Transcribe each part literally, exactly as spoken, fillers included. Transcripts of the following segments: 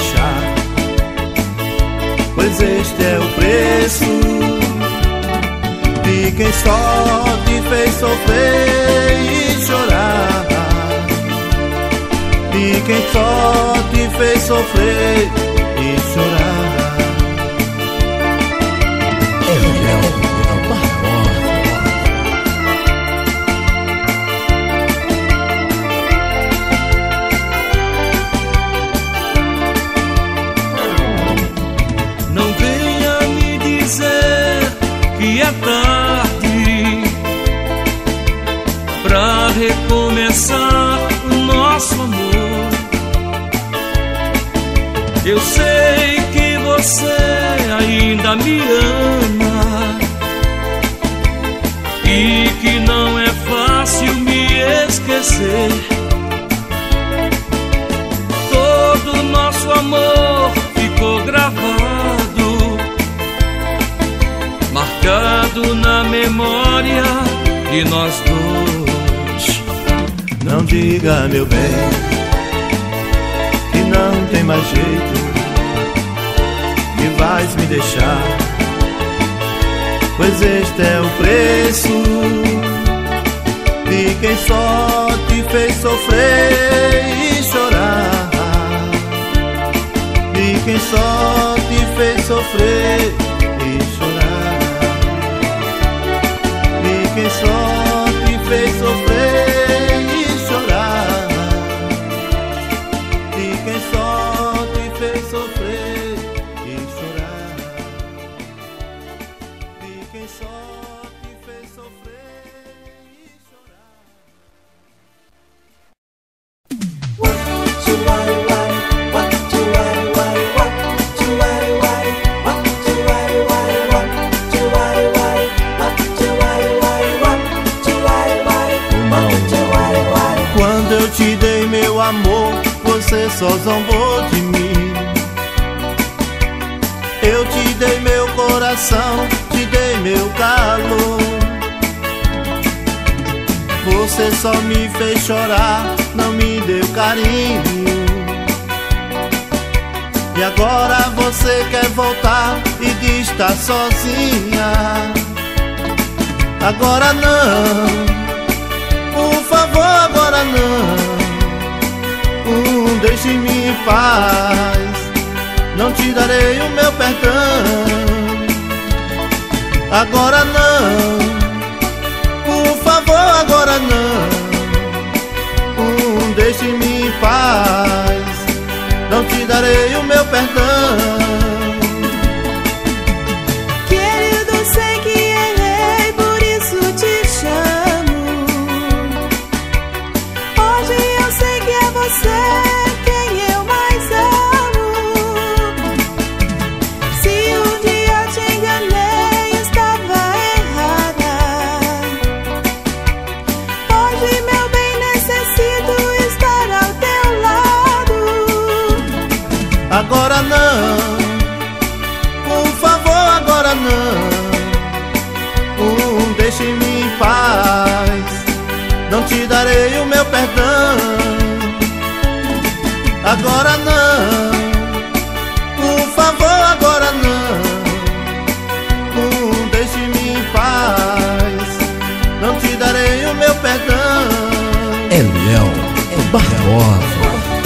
deixar, pois este é o preço de quem só te fez sofrer e chorar, de quem só te fez sofrer e chorar. Não venha me dizer que é tarde pra recomeçar o nosso amor. Eu sei que você ainda me ama e que não é fácil me esquecer. Todo nosso amor ficou gravado, marcado na memória de nós dois. Não diga, meu bem, que não tem mais jeito, que vais me deixar, pois este é o preço de quem só te fez sofrer e chorar, de quem só te fez sofrer e chorar, de quem só te fez sofrer e chorar, de quem só te fez sofrer e chorar, de quem só te fez sofrer e chorar. Quando eu te dei meu amor, você só zombou de mim. Eu te dei meu coração, te dei meu calor. Você só me fez chorar, não me deu carinho. E agora você quer voltar e diz que tá sozinha. Agora não, por favor, agora não. Hum, deixe-me em paz, não te darei o meu perdão. Agora não, por favor, agora não. Hum, deixe-me em paz, não te darei o meu perdão. Querido, sei que errei, por isso te chamo. Hoje eu sei que é você quem eu mais amo. Se um dia te enganei, estava errada. Hoje, meu bem, necessito estar ao teu lado. Agora não, por favor, agora não. Hum, deixe-me em paz, não te darei o meu perdão. Agora não, por favor, agora não. Hum, deixe-me em paz, não te darei o meu perdão. Eliel Barbosa.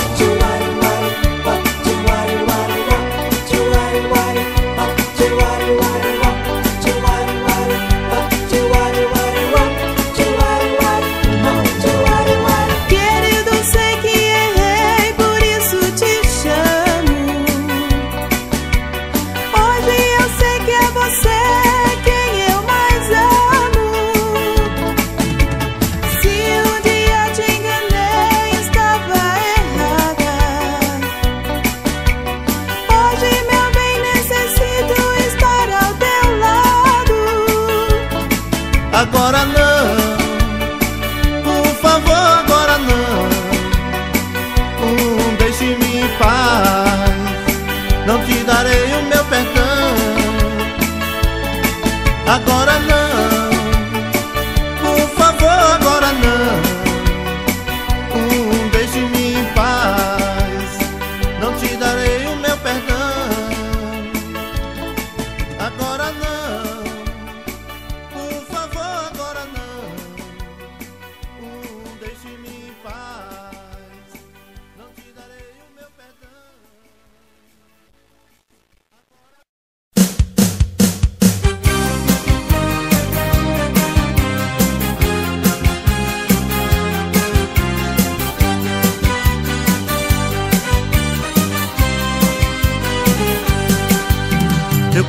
Querido, sei que errei, por isso te chamo. Hoje eu sei que é você quem eu mais amo. Se um dia te enganei, estava errada. Hoje, meu bem, necessito estar ao teu lado. Agora não, por favor, agora não. Hum, deixe-me em paz, não te darei o meu perdão. Agora não, por favor, agora não. Hum, deixe-me em paz, não te darei o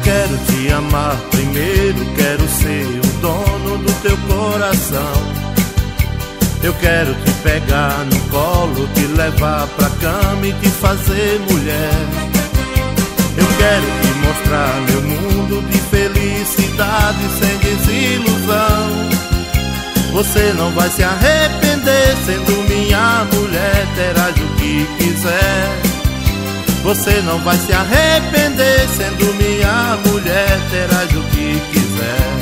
quero te amar primeiro, quero ser o dono do teu coração. Eu quero te pegar no colo, te levar pra cama e te fazer mulher. Eu quero te mostrar meu mundo de felicidade sem desilusão. Você não vai se arrepender, sendo minha mulher, terás o que quiser. Você não vai se arrepender, sendo minha mulher, terás o que quiser.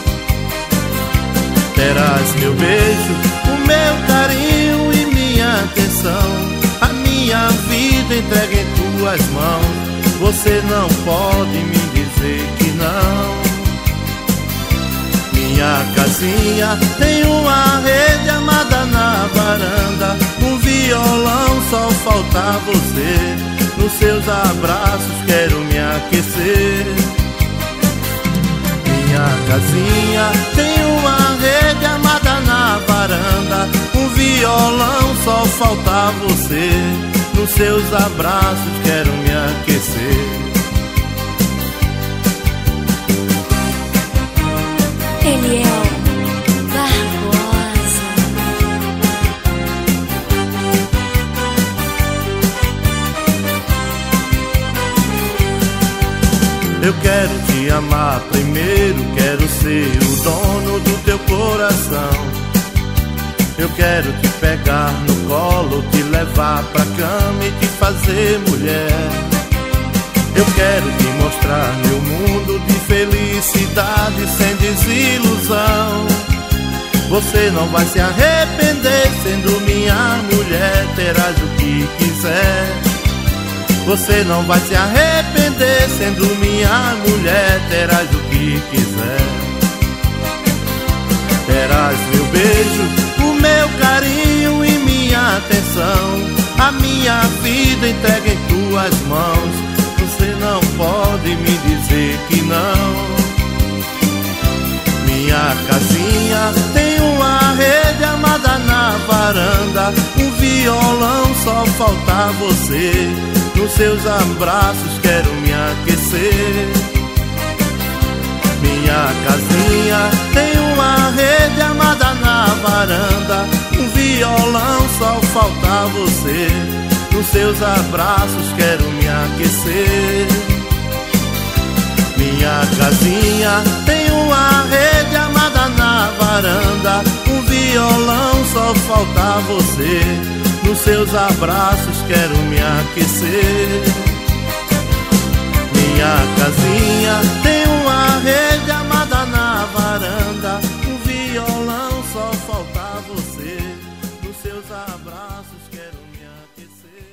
Terás meu beijo, o meu carinho e minha atenção. A minha vida entregue em tuas mãos. Você não pode me dizer que não. Minha casinha tem uma rede amada na varanda. Um violão, só falta você. Nos seus abraços quero me aquecer. Minha casinha tem uma rede amada na varanda. Um violão, só falta você. Nos seus abraços quero me aquecer. Eliel Barbosa. Eu quero te amar primeiro, quero ser o dono do teu coração. Eu quero te pegar no colo, te levar pra cama e te fazer mulher. Eu quero te mostrar meu mundo de felicidade sem desilusão. Você não vai se arrepender, sendo minha mulher, terás o que quiser. Você não vai se arrepender, sendo minha mulher, terás o que quiser. Terás meu beijo, o meu carinho e minha atenção. A minha vida entregue em tuas mãos. Você não pode me dizer que não. Minha casinha tem uma rede amada na varanda. Um violão, só falta você. Nos seus abraços quero me aquecer. Minha casinha tem uma rede amada na varanda. Um violão, só falta você. Nos seus abraços quero me aquecer. Minha casinha tem uma rede amada na varanda. Um violão, só falta você. Nos seus abraços quero me aquecer. Minha casinha tem uma rede amada na varanda. Um violão, só falta você. Nos seus abraços quero me aquecer.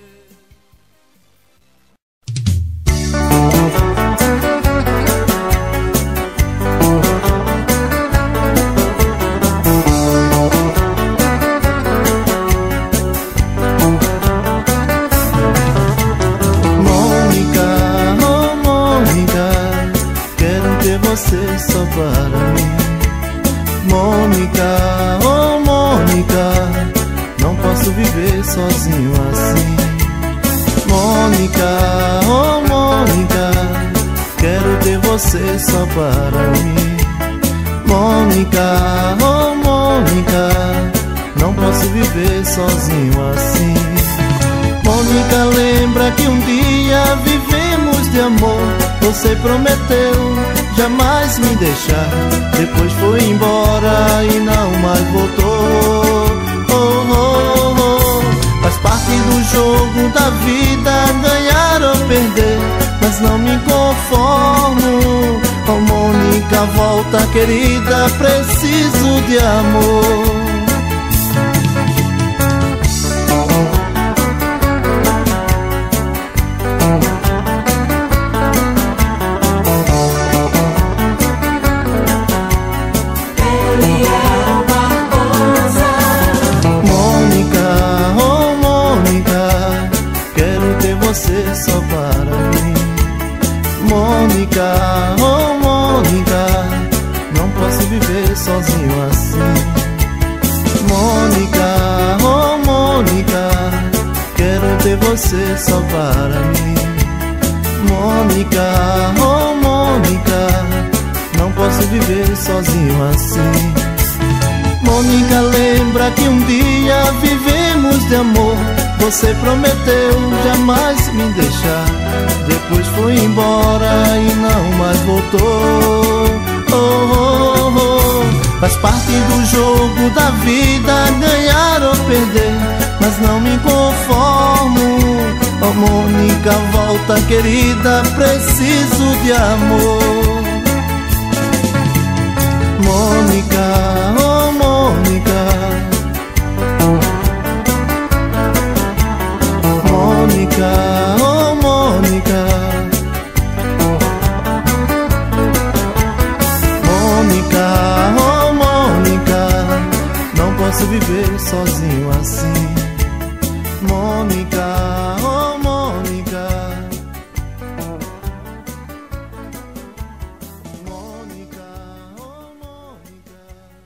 Você só para mim, Mônica, oh Mônica, não posso viver sozinho assim. Mônica, oh Mônica, quero ter você só para mim. Mônica, oh Mônica, não posso viver sozinho assim. Mônica, lembra que um dia vivemos de amor. Você prometeu jamais me deixar, depois foi embora e não mais voltou. Oh, oh, oh. Faz parte do jogo da vida, ganhar ou perder, mas não me conformo. Oh Mônica, volta querida, preciso de amor. Você só para mim. Mônica, oh Mônica, não posso viver sozinho assim. Mônica, oh Mônica, quero ter você só para mim. Mônica, oh Mônica, viver sozinho assim. Mônica, lembra que um dia vivemos de amor. Você prometeu jamais me deixar, depois foi embora e não mais voltou. Oh, oh, oh. Faz parte do jogo da vida, ganhar ou perder, mas não me conformo. Oh, Mônica, volta querida, preciso de amor. Mônica, oh Mônica, Mônica, oh Mônica, Mônica, oh Mônica, não posso viver sozinho assim. Mônica, oh Mônica, Mônica, oh Mônica.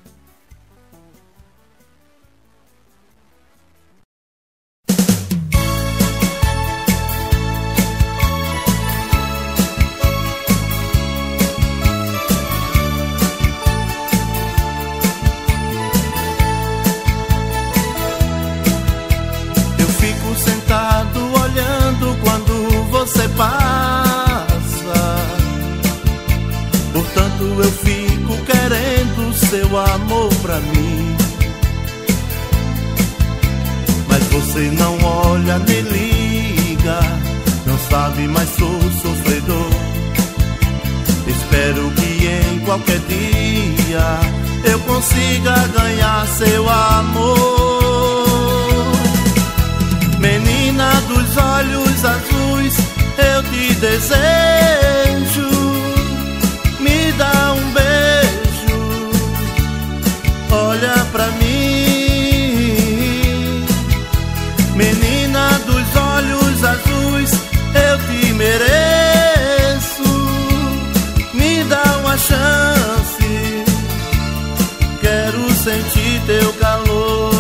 Você passa, portanto eu fico querendo seu amor pra mim. Mas você não olha nem liga, não sabe, mas sou sofredor. Espero que em qualquer dia eu consiga ganhar seu amor. Menina dos olhos azuis, eu te desejo, me dá um beijo, olha pra mim. Menina dos olhos azuis, eu te mereço, me dá uma chance, quero sentir teu calor.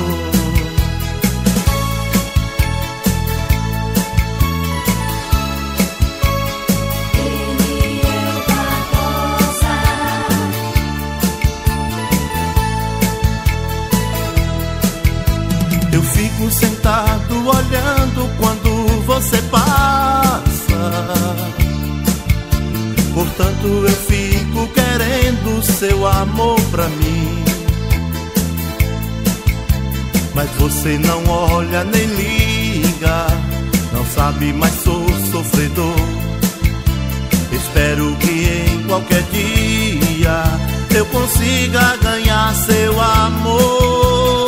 Eu fico sentado olhando quando você passa, portanto eu fico querendo seu amor pra mim. Mas você não olha nem liga, não sabe, mas sou sofredor. Espero que em qualquer dia eu consiga ganhar seu amor.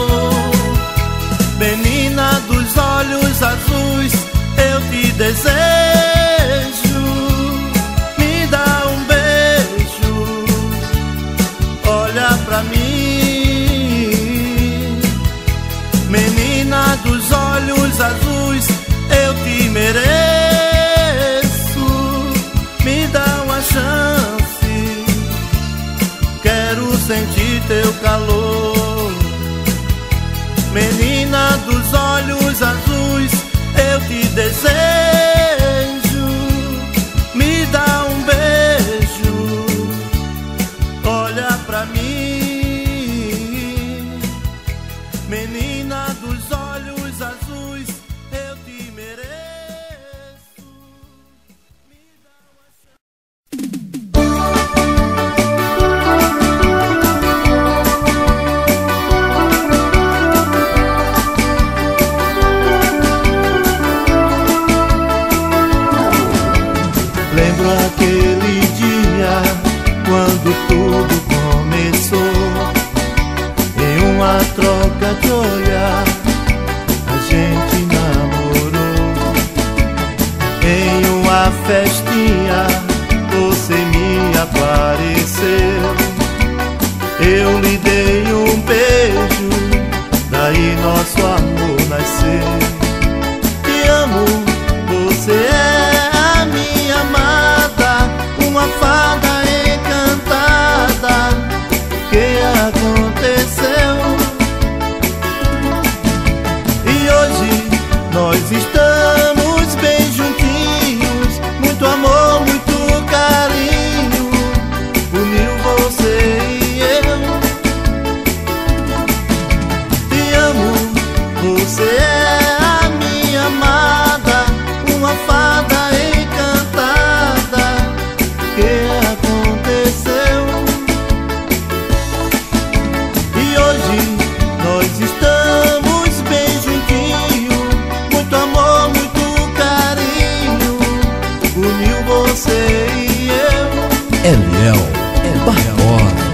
Menina dos olhos azuis, eu te desejo, me dá um beijo, olha pra mim. Menina dos olhos azuis, eu te mereço, me dá uma chance, quero sentir teu calor. Menina dos olhos azuis, eu te desejo, me dá um beijo, olha pra mim. Menina dos olhos azuis, eu te mereço, me dá uma chance. Lembro aquele dia quando tudo começou, em uma troca de olhar a gente namorou. Em uma festinha você me apareceu, eu lhe dei um beijo, daí nosso amor nasceu. Te amo, você é a minha amada, uma fada encantada. Que aconteceu? E hoje nós estamos bem juntinhos, muito amor, muito carinho, uniu Eliel Barbosa.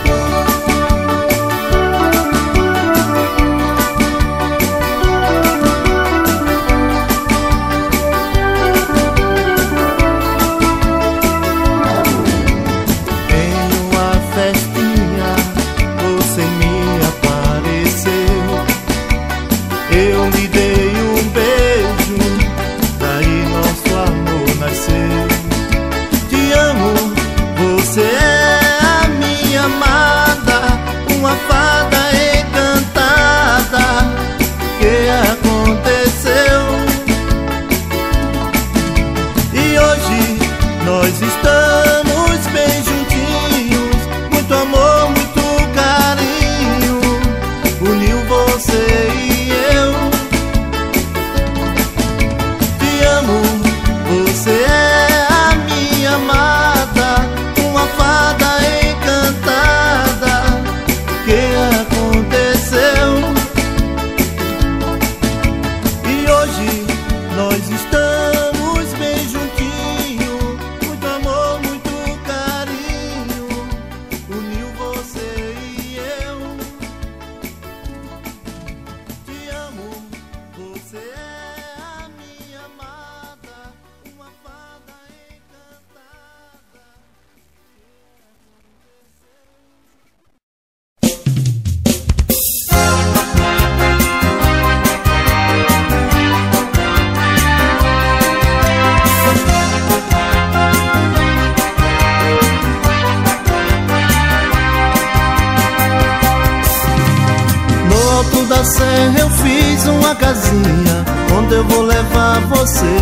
Eu fiz uma casinha onde eu vou levar você.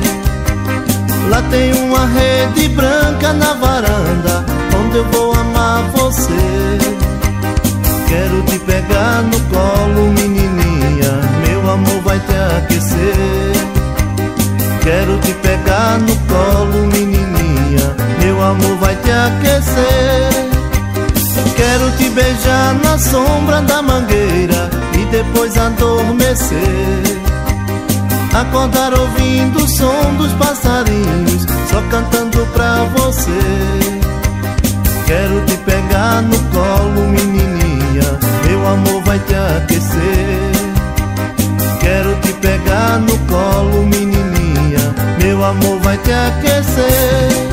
Lá tem uma rede branca na varanda onde eu vou amar você. Quero te pegar no colo, menininha, meu amor vai te aquecer. Quero te pegar no colo, menininha, meu amor vai te aquecer. Quero te beijar na sombra da mangueira e depois adormecer. Acordar ouvindo o som dos passarinhos, só cantando pra você. Quero te pegar no colo, menininha, meu amor vai te aquecer. Quero te pegar no colo, menininha, meu amor vai te aquecer.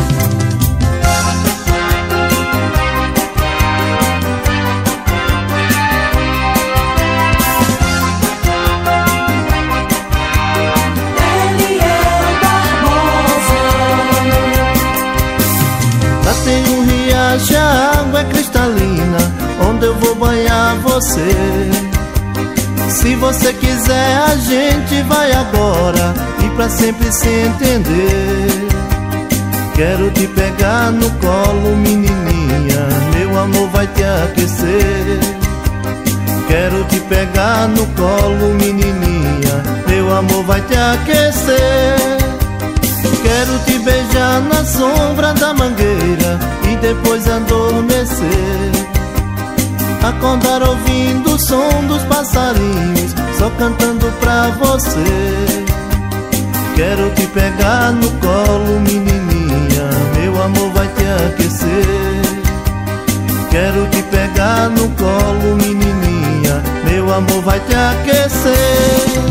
Tem um riacho, a água é cristalina, onde eu vou banhar você. Se você quiser, a gente vai agora e pra sempre se entender. Quero te pegar no colo, menininha, meu amor vai te aquecer. Quero te pegar no colo, menininha, meu amor vai te aquecer. Quero te beijar na sombra da mangueira e depois adormecer. Acordar ouvindo o som dos passarinhos, só cantando pra você. Quero te pegar no colo, menininha, meu amor vai te aquecer. Quero te pegar no colo, menininha, meu amor vai te aquecer.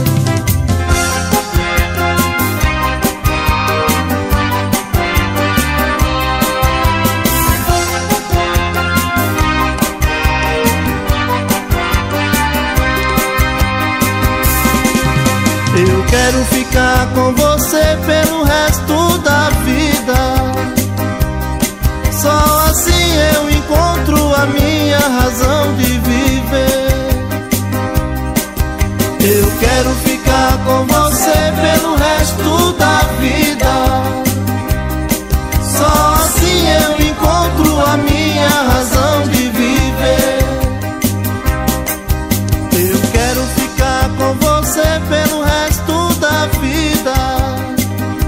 Eu quero ficar com você pelo resto da vida. Só assim eu encontro a minha razão de viver. Eu quero ficar com você pelo resto da vida. Só assim eu encontro a minha razão de viver. Eu quero ficar com você pelo resto da vida.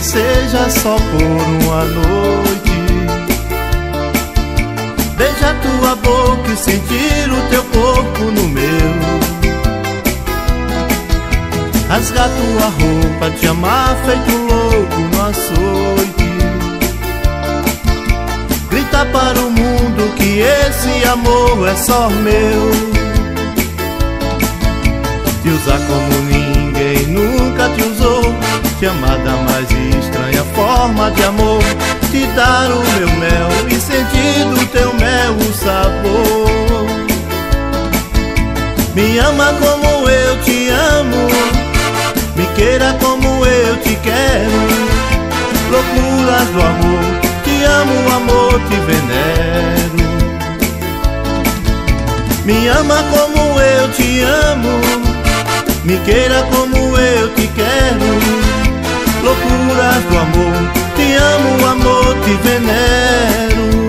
seja só por uma noite. Beijar tua boca e sentir o teu corpo no meu. Rasgar tua roupa, te amar feito louco no açoite. Gritar para o mundo que esse amor é só meu. Te usar como ninguém nunca te usou. Te amar da mais estranha forma de amor. Te dar o meu mel e sentir do teu mel o sabor. Me ama como eu te amo, me queira como eu te quero. Loucuras do amor, te amo, amor, te venero. Me ama como eu te amo, me queira como eu te quero. Loucuras do amor, te amo, amor, te venero.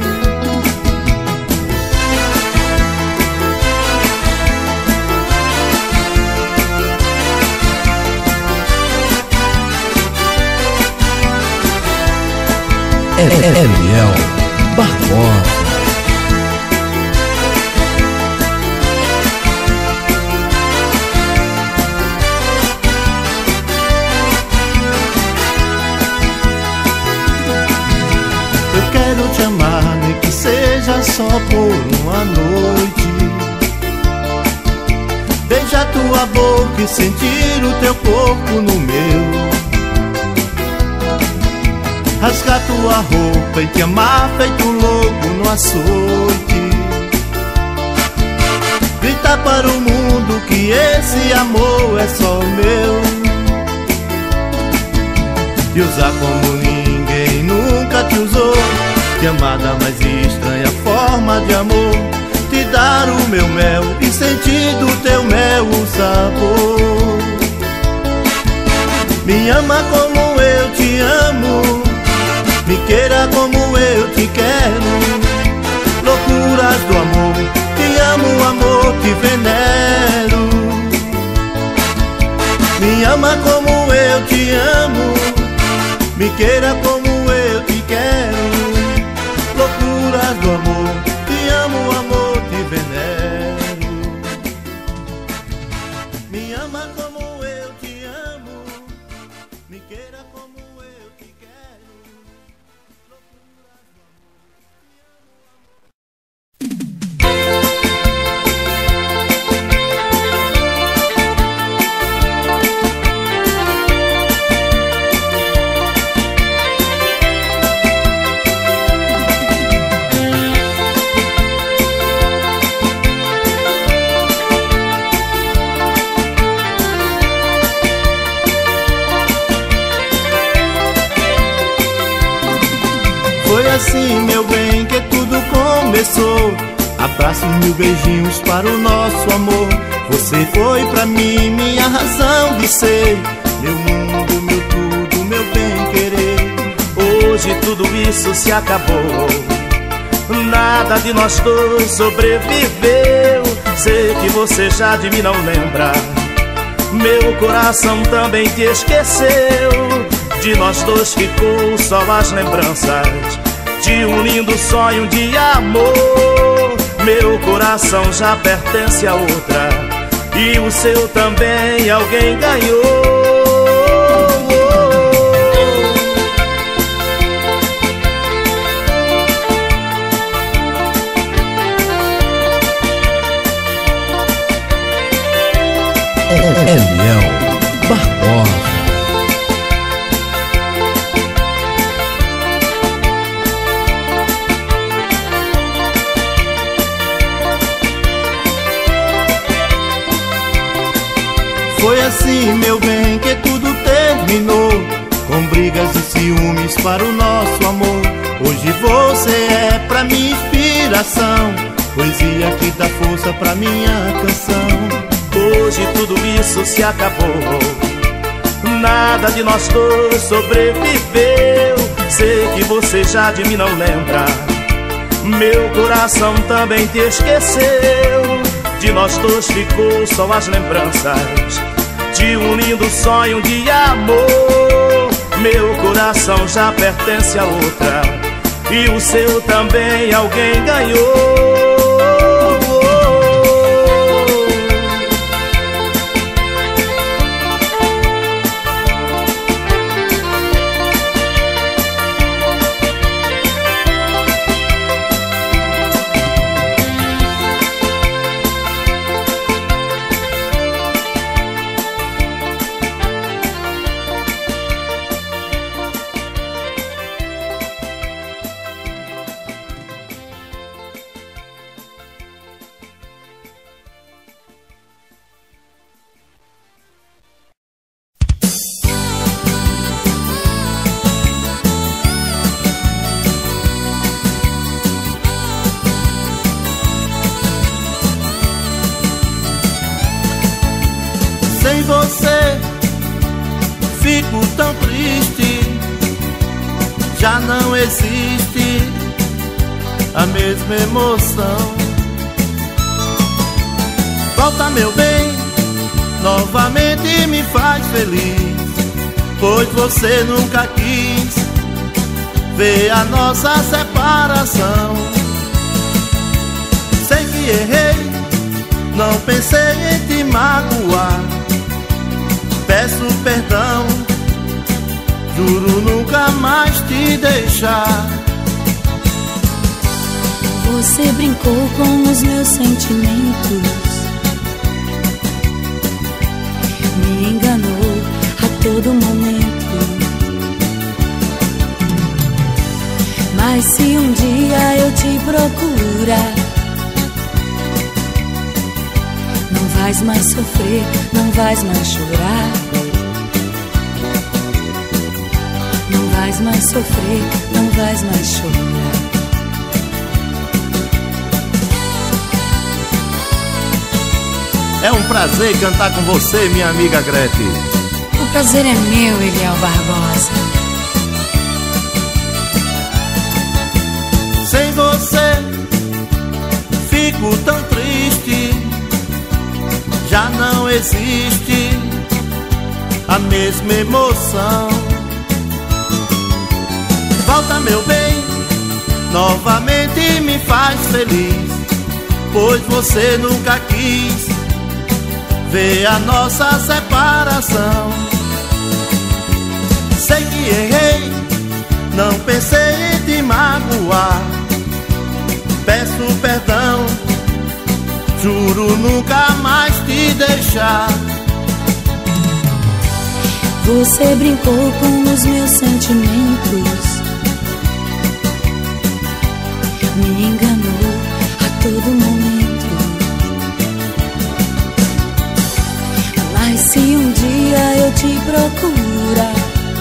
Eliel Barbosa. Eu quero te amar, nem que seja só por uma noite. Beijar tua boca e sentir o teu corpo no meu. Rasgar tua roupa e te amar feito louco no açoite. Gritar para o mundo que esse amor é só meu. Te usar como ninguém nunca te usou. Te amar da mais estranha forma de amor. Te dar o meu mel e sentir do teu mel o sabor. Me ama como eu te amo, me queira como eu te quero. Loucuras do amor, te amo, amor, te venero. Me ama como eu te amo, me queira como eu te quero. Loucuras do amor, te amo, amor, te venero. Me ama como eu te amo, me queira como eu te quero. Foi assim, meu bem, que tudo começou. Abraços, mil beijinhos para o nosso amor. Você foi pra mim minha razão de ser, meu mundo, meu tudo, meu bem querer. Hoje tudo isso se acabou, nada de nós dois sobreviveu. Sei que você já de mim não lembra, meu coração também te esqueceu. De nós dois ficou só as lembranças de um lindo sonho de amor. Meu coração já pertence a outra e o seu também alguém ganhou. Eliel Barbosa. Foi assim, meu bem, que tudo terminou, com brigas e ciúmes para o nosso amor. Hoje você é pra minha inspiração, poesia que dá força pra minha canção. Hoje tudo isso se acabou, nada de nós dois sobreviveu. Sei que você já de mim não lembra, meu coração também te esqueceu. De nós dois ficou só as lembranças de um lindo sonho de amor. Meu coração já pertence a outra, e o seu também alguém ganhou. Sem você fico tão triste, já não existe a mesma emoção. Volta, meu bem, novamente me faz feliz, pois você nunca quis ver a nossa separação. Sei que errei, não pensei em te magoar. Peço perdão, juro nunca mais te deixar. Você brincou com os meus sentimentos, me enganou a todo momento. Mas se um dia eu te procurar, não vais mais sofrer, não vais mais chorar. Não vais mais sofrer, não vais mais chorar. É um prazer cantar com você, minha amiga Grete. O prazer é meu, Eliel Barbosa. Sem você fico tão triste, já não existe a mesma emoção. Volta, meu bem, novamente me faz feliz, pois você nunca quis ver a nossa separação. Sei que errei, não pensei em te magoar. Peço perdão, juro nunca mais te deixar. Você brincou com os meus sentimentos, me enganou a todo momento. Mas se um dia eu te procurar,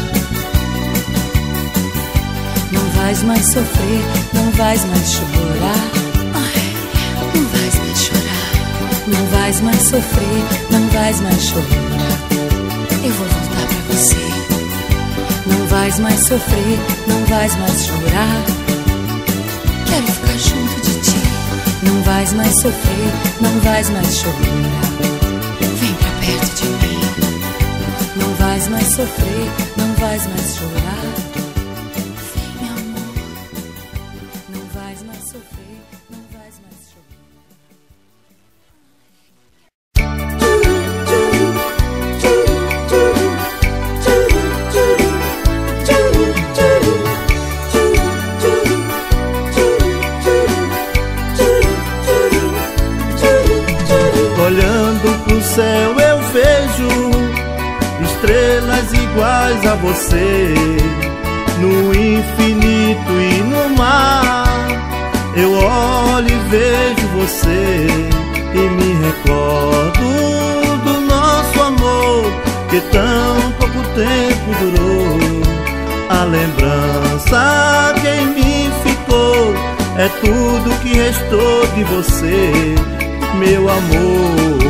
não vais mais sofrer, não vais mais chorar. Ai, não vais mais chorar. Não vais mais sofrer, não vais mais chorar. Eu vou voltar pra você. Não vais mais sofrer, não vais mais chorar. Quero ficar junto de ti. Não vais mais sofrer, não vais mais chorar. Vem pra perto de mim. Não vais mais sofrer, não vais mais chorar. Vem, meu amor. Não vais mais sofrer, não vais mais chorar. Olhando pro céu eu vejo estrelas iguais a você, no infinito e no mar. Eu olho e vejo você e me recordo do nosso amor, que tão pouco tempo durou. A lembrança que em mim ficou é tudo que restou de você, meu amor.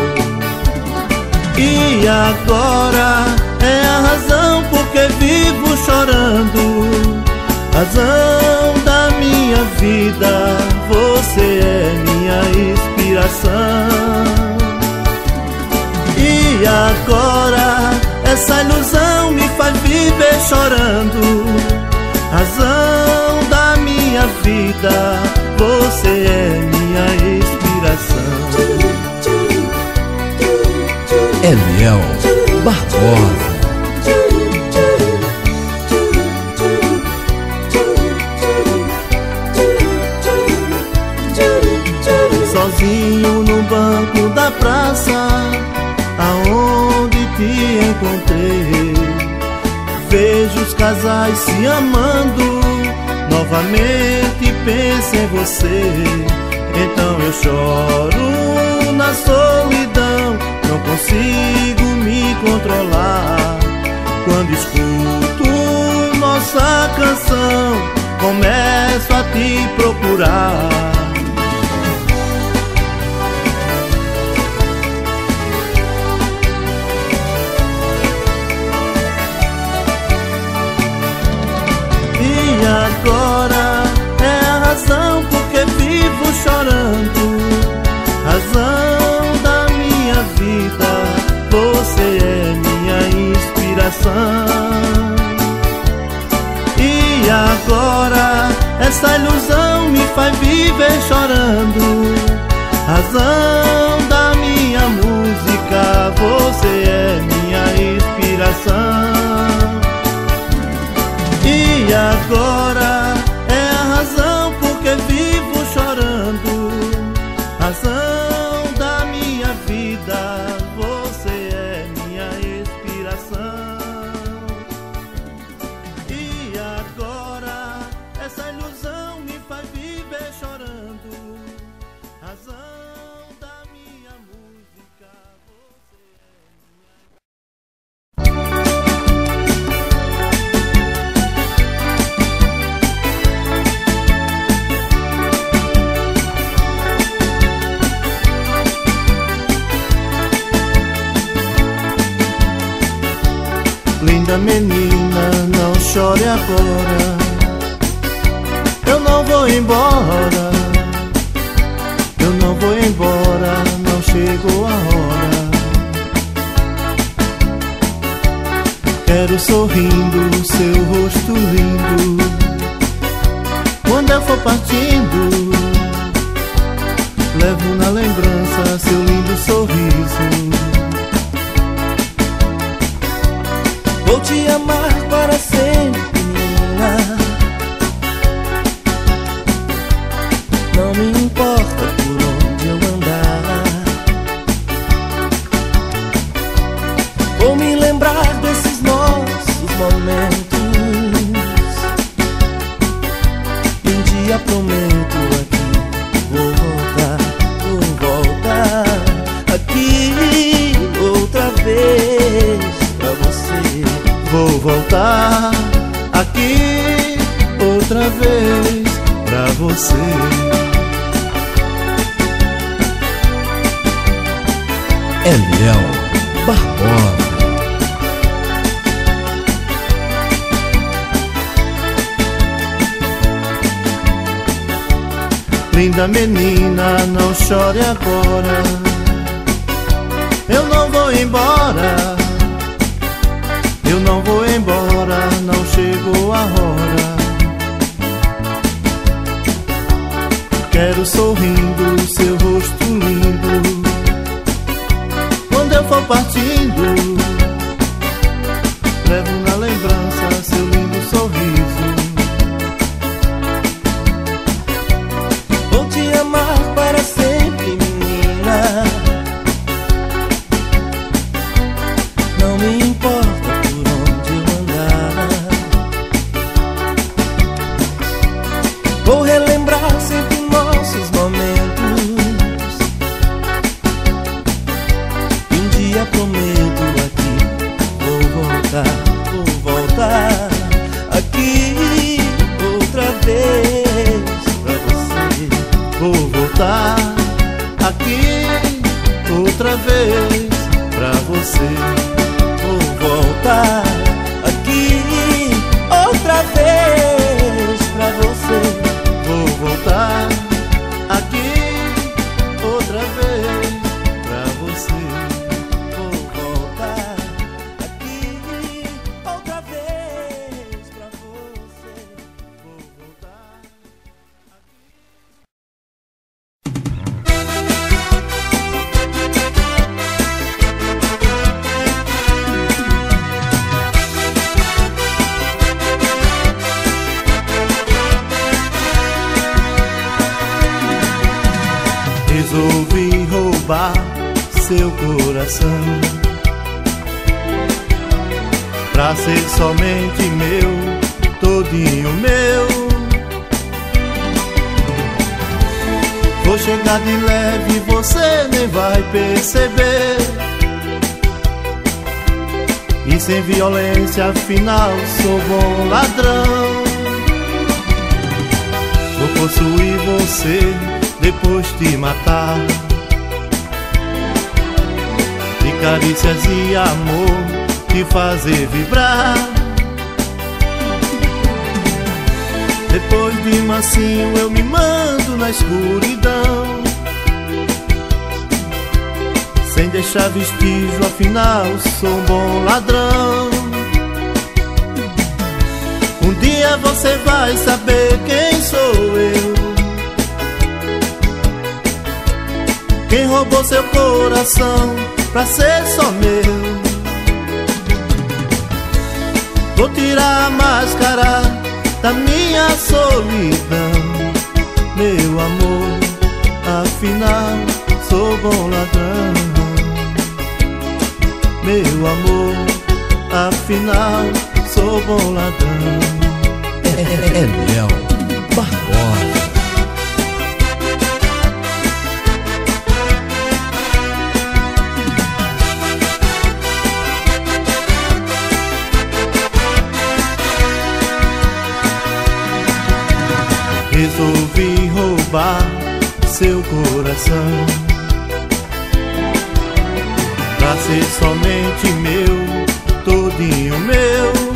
E agora é a razão por que vivo chorando, razão da minha vida, você é minha inspiração. E agora essa ilusão me faz viver viver chorando, razão da minha vida, você é minha inspiração. Eliel Barbosa. Sozinho no banco da praça, aonde te encontrei, vejo os casais se amando, novamente penso em você. Então eu choro na solidão, não consigo me controlar. Quando escuto nossa canção, começo a te procurar. E agora é a razão porque vivo chorando, razão da minha vida, você é minha inspiração. E agora essa ilusão me faz viver chorando, razão da minha música, você é minha inspiração. E agora é a razão porque vivo chorando, razão da minha vida, você é minha inspiração. E agora essa ilusão me faz viver chorando, razão da minha música, você é minha... Linda menina, não chore agora, eu não vou embora, eu não vou embora, não chegou a hora. Quero sorrindo, seu rosto lindo, quando eu for partindo, levo na lembrança seu lindo sorriso. Vou te amar para sempre, menina. Não me importa por onde eu andar, vou me lembrar desses nossos momentos. Um dia prometo aqui, vou voltar, vou voltar aqui outra vez pra você. Vou voltar aqui outra vez pra você. Eliel Barbosa. Linda menina, não chore agora, eu não vou embora, eu não vou embora, não chegou a hora. Quero sorrindo, seu rosto lindo, quando eu for partindo, levo na lembrança seu lindo sorriso. Vou te amar para sempre, menina. Não me importa por onde eu andar, vou relembrar sempre nossos momentos. Um dia prometo aqui, vou voltar, vou voltar aqui outra vez pra você. Vou voltar aqui outra vez pra você. Vou voltar aqui outra vez pra você. Vou voltar aqui outra vez pra você. Vou voltar aqui outra vez. Resolvi roubar seu coração pra ser somente meu, todinho meu. Vou chegar de leve, você nem vai perceber, e sem violência, afinal sou bom ladrão. Vou possuir você, depois te matar, de carícias e amor te fazer vibrar. Depois de mansinho eu me mando na escuridão, sem deixar vestígio, afinal sou um bom ladrão. Um dia você vai saber quem sou eu, quem roubou seu coração pra ser só meu. Vou tirar a máscara da minha solidão, meu amor, afinal sou bom ladrão. Meu amor, afinal sou bom ladrão. Eliel Barbosa. Resolvi roubar seu coração pra ser somente meu, todinho meu.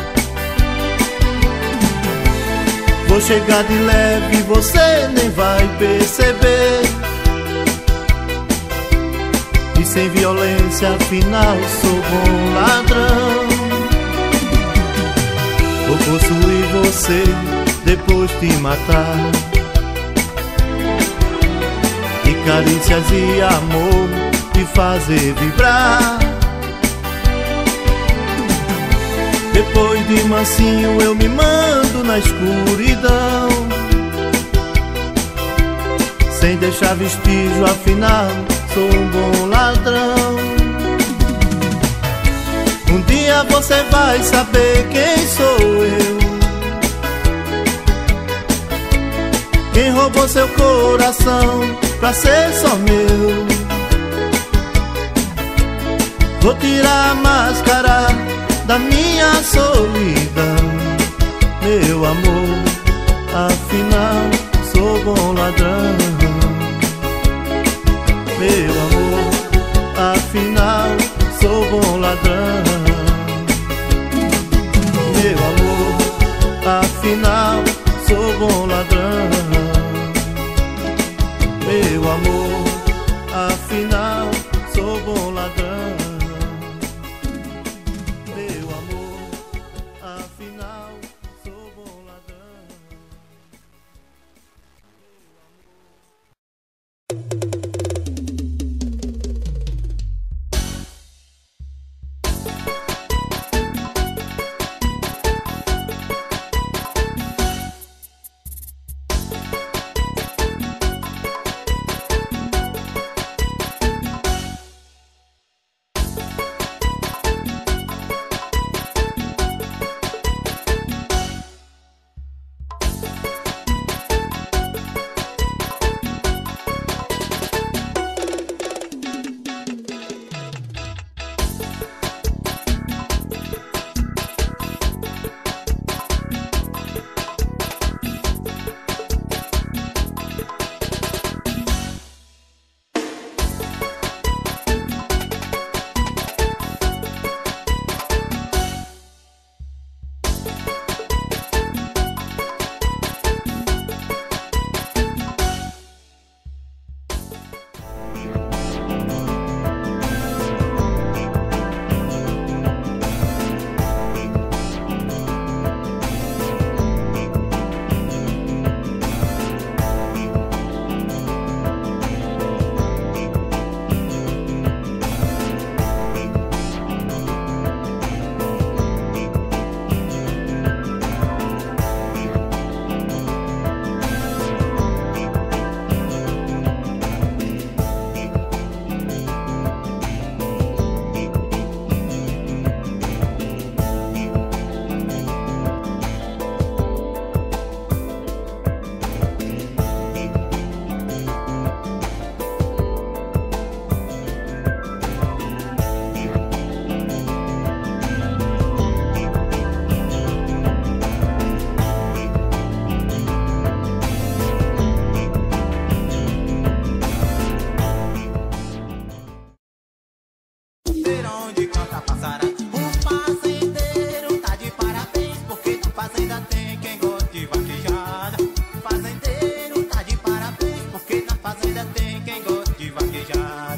Vou chegar de leve, você nem vai perceber, e sem violência, afinal sou bom ladrão. Vou possuir você, depois te matar, de carícias e amor te fazer vibrar. Depois de mansinho eu me mando na escuridão, sem deixar vestígio, afinal sou um bom ladrão. Um dia você vai saber quem sou eu, quem roubou seu coração pra ser só meu. Vou tirar a máscara da minha solidão, meu amor, afinal sou bom ladrão. Meu amor, afinal sou bom ladrão. Meu amor, afinal sou bom ladrão. Meu amor, afinal sou bom ladrão. Meu amor, afinal sou bom ladrão. cachoeira onde canta passarada. O fazendeiro tá de parabéns, porque na fazenda tem quem gosta de vaquejada. O fazendeiro tá de parabéns, porque na fazenda tem quem gosta de vaquejada.